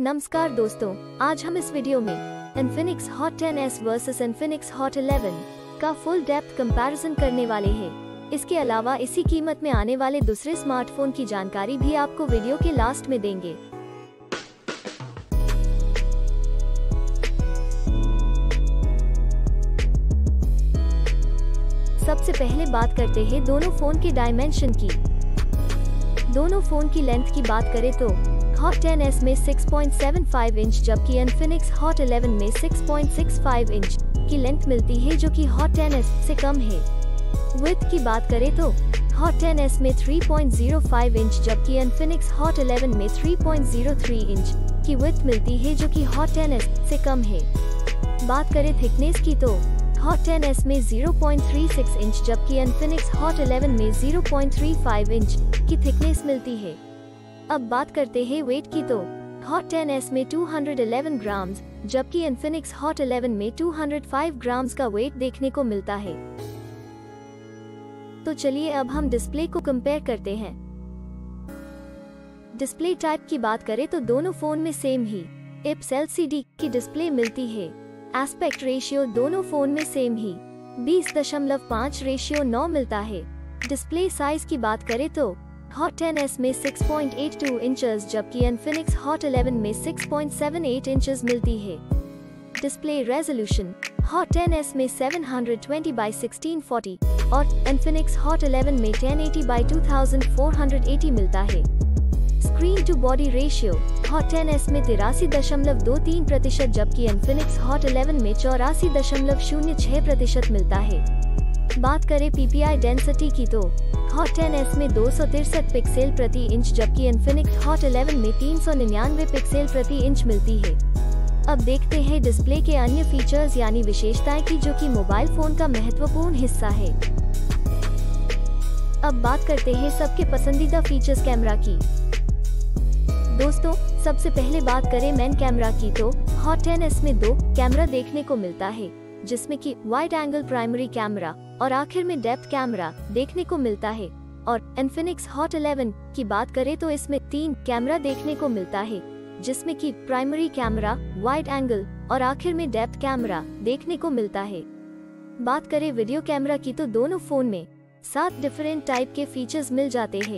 नमस्कार दोस्तों, आज हम इस वीडियो में Infinix Hot 10s versus Infinix Hot 11 का फुल डेप्थ कंपैरिजन करने वाले हैं। इसके अलावा इसी कीमत में आने वाले दूसरे स्मार्टफोन की जानकारी भी आपको वीडियो के लास्ट में देंगे। सबसे पहले बात करते हैं दोनों फोन के डायमेंशन की। दोनों फोन की लेंथ की बात करें तो Hot 10s में 6.75 इंच जबकि Infinix Hot 11 में 6.65 इंच की लेंथ मिलती है जो कि Hot 10s से कम है। विड्थ की बात करें तो Hot 10s में 3.05 इंच जबकि Infinix Hot 11 में 3.03 इंच की विड्थ मिलती है जो कि Hot 10s से कम है। बात करें थिकनेस की तो Hot 10s में 0.36 इंच जबकि Infinix Hot 11 में 0.35 इंच की थिकनेस मिलती है। अब बात करते हैं वेट की तो Hot 10s में 211 ग्राम्स जबकि Infinix Hot 11 में 205 ग्राम्स का वेट देखने को मिलता है। तो चलिए अब हम डिस्प्ले को कंपेयर करते हैं। डिस्प्ले टाइप की बात करें तो दोनों फोन में सेम ही IPS LCD की डिस्प्ले मिलती है। एस्पेक्ट रेशियो दोनों फोन में सेम ही 20.5:9 मिलता है। डिस्प्ले साइज की बात करें तो Hot 10s में 6.82 इंचेस जबकि Infinix Hot 11 में 6.78 इंचेस मिलती है। डिस्प्ले रेजोल्यूशन Hot 10s में 720x1640 और Infinix Hot 11 में 1080x2480 मिलता है। Screen to body ratio Hot 10s में 83.23% जबकि Infinix Hot 11 में 84.06% मिलता है। बात करें PPI डेंसिटी की तो Hot 10s में 263 पिक्सल प्रति इंच जबकि Infinix Hot 11 में 399 पिक्सल प्रति इंच मिलती है। अब देखते हैं डिस्प्ले के अन्य फीचर्स यानी विशेषताएं की जो कि मोबाइल फोन का महत्वपूर्ण हिस्सा है। अब बात करते हैं सबके पसंदीदा फीचर्स कैमरा की। दोस्तों, सबसे पहले बात करें मेन कैमरा की तो Hot 10s में 2 कैमरा देखने को मिलता है जिसमें कि वाइड एंगल प्राइमरी कैमरा और आखिर में डेप्थ कैमरा देखने को मिलता है। और Infinix Hot 11 की बात करें तो इसमें 3 कैमरा देखने को मिलता है जिसमें कि प्राइमरी कैमरा, वाइड एंगल और आखिर में डेप्थ कैमरा देखने को मिलता है। बात करें वीडियो कैमरा की तो दोनों फोन में 7 डिफरेंट टाइप के फीचर्स मिल जाते हैं।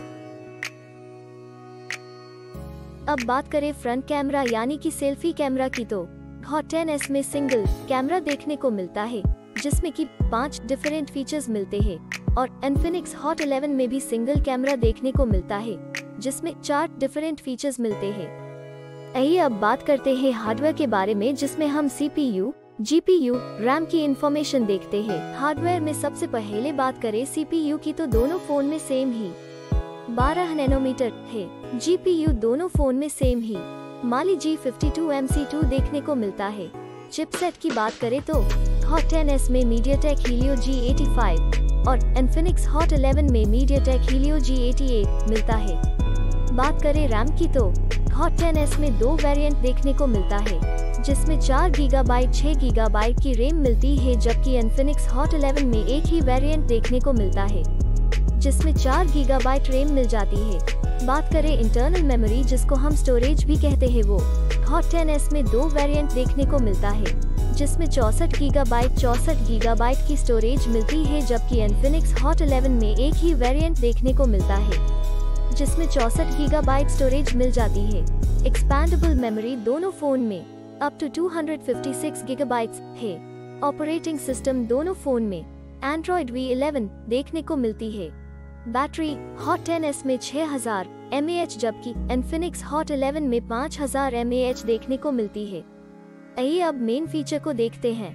अब बात करें फ्रंट कैमरा यानी कि सेल्फी कैमरा की तो Hot 10s में सिंगल कैमरा देखने को मिलता है जिसमें कि 5 डिफरेंट फीचर्स मिलते हैं और Infinix Hot 11 में भी सिंगल कैमरा देखने को मिलता है जिसमें 4 डिफरेंट फीचर्स मिलते हैं। आइए अब बात करते हैं हार्डवेयर के बारे में जिसमें हम CPU, GPU, RAM की इंफॉर्मेशन देखते हैं। हार्डवेयर में सबसे पहले बात करें CPU की तो दोनों फोन में सेम ही 12 नैनोमीटर है। GPU दोनों फोन में सेम ही Mali G52MC2 देखने को मिलता है। चिपसेट की बात करें तो Hot 10s में MediaTek Helio G85 और Infinix Hot 11 में MediaTek Helio G88 मिलता है। बात करें RAM की तो Hot 10s में 2 वेरिएंट देखने को मिलता है जिसमें 4 GB 6 GB की रैम मिलती है जबकि Infinix Hot 11 में एक ही वेरिएंट देखने को मिलता है जिसमें 4 GB रैम मिल जाती है। बात करें इंटरनल मेमोरी जिसको हम स्टोरेज भी कहते हैं वो Hot 10s में 2 वेरिएंट देखने को मिलता है जिसमें 64 GB की स्टोरेज मिलती है जबकि Infinix Hot 11 में एक ही वेरिएंट देखने को मिलता है जिसमें 64 GB स्टोरेज मिल जाती है। एक्सपैंडेबल मेमोरी दोनों फोन में अप टू 256 GB है। ऑपरेटिंग सिस्टम दोनों फोन में Android V11 देखने को मिलती है। बैटरी Hot 10s में 6000 mAh जबकि Infinix Hot 11 में 5000 mAh देखने को मिलती है। आइए अब मेन फीचर को देखते हैं।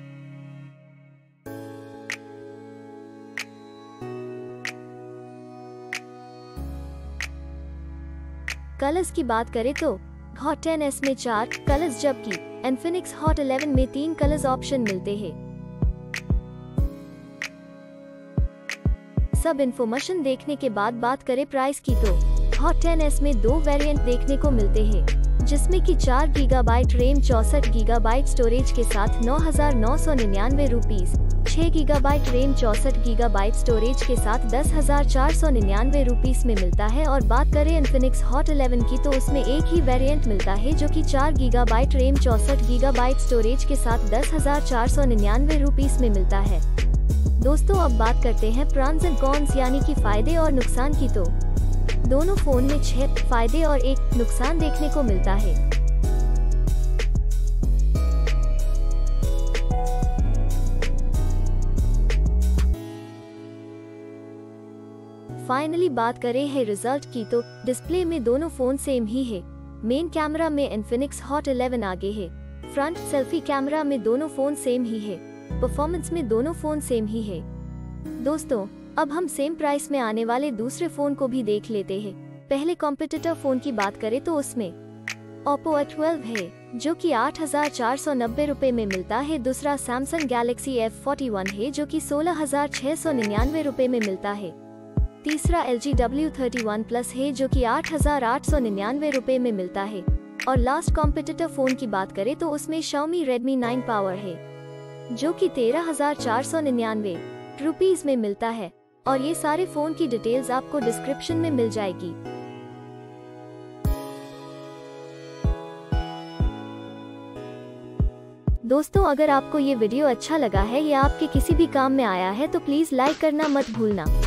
कलर्स की बात करें तो Hot 10s में 4 कलर्स जबकि Infinix Hot 11 में 3 कलर्स ऑप्शन मिलते हैं। सब इन्फॉर्मेशन देखने के बाद बात करें प्राइस की तो Hot 10s में 2 वेरिएंट देखने को मिलते हैं जिसमें कि 4 GB रैम 64 GB स्टोरेज के साथ 9,999 rupees, 6 gigabyte RAM 64 gigabyte storage के साथ 10,499 रुपीस में मिलता है। और बात करें इन्फिनिक्स हॉट 11 की तो उसमें एक ही वेरिएंट मिलता है जो कि 4 गीगाबाइट रैम 64 गीगाबाइट स्टोरेज के साथ 10,499 रुपीस में मिलता है। दोस्तों अब बात करते हैं प्रॉन्स एंड कॉन्स यानी कि फायदे और नुकसान की तो दोनों फोन में 6 फायदे और 1 नुकसान देखने को मिलता है। फाइनली बात करें है रिजल्ट की तो डिस्प्ले में दोनों फोन सेम ही है। मेन कैमरा में इन्फिनिक्स हॉट 11 आगे है। फ्रंट सेल्फी कैमरा में दोनों फोन सेम ही है। परफॉर्मेंस में दोनों फोन सेम ही है। दोस्तों अब हम सेम प्राइस में आने वाले दूसरे फोन को भी देख लेते हैं। पहले कॉम्पिटिटर फोन की बात करें तो उसमें Oppo A12 है जो कि 8,490 रुपए में मिलता है। दूसरा Samsung Galaxy F41 है जो कि 16,699 रुपए में मिलता है। तीसरा LG W31 Plus है जो कि 8,899 रुपए में मिलता है। और लास्ट कॉम्पिटिटर फोन की बात करें तो उसमें Xiaomi Redmi 9 Power है जो कि 13,499 रुपीस में मिलता है। और ये सारे फोन की डिटेल्स आपको डिस्क्रिप्शन में मिल जाएगी। दोस्तों अगर आपको ये वीडियो अच्छा लगा है या आपके किसी भी काम में आया है तो प्लीज लाइक करना मत भूलना।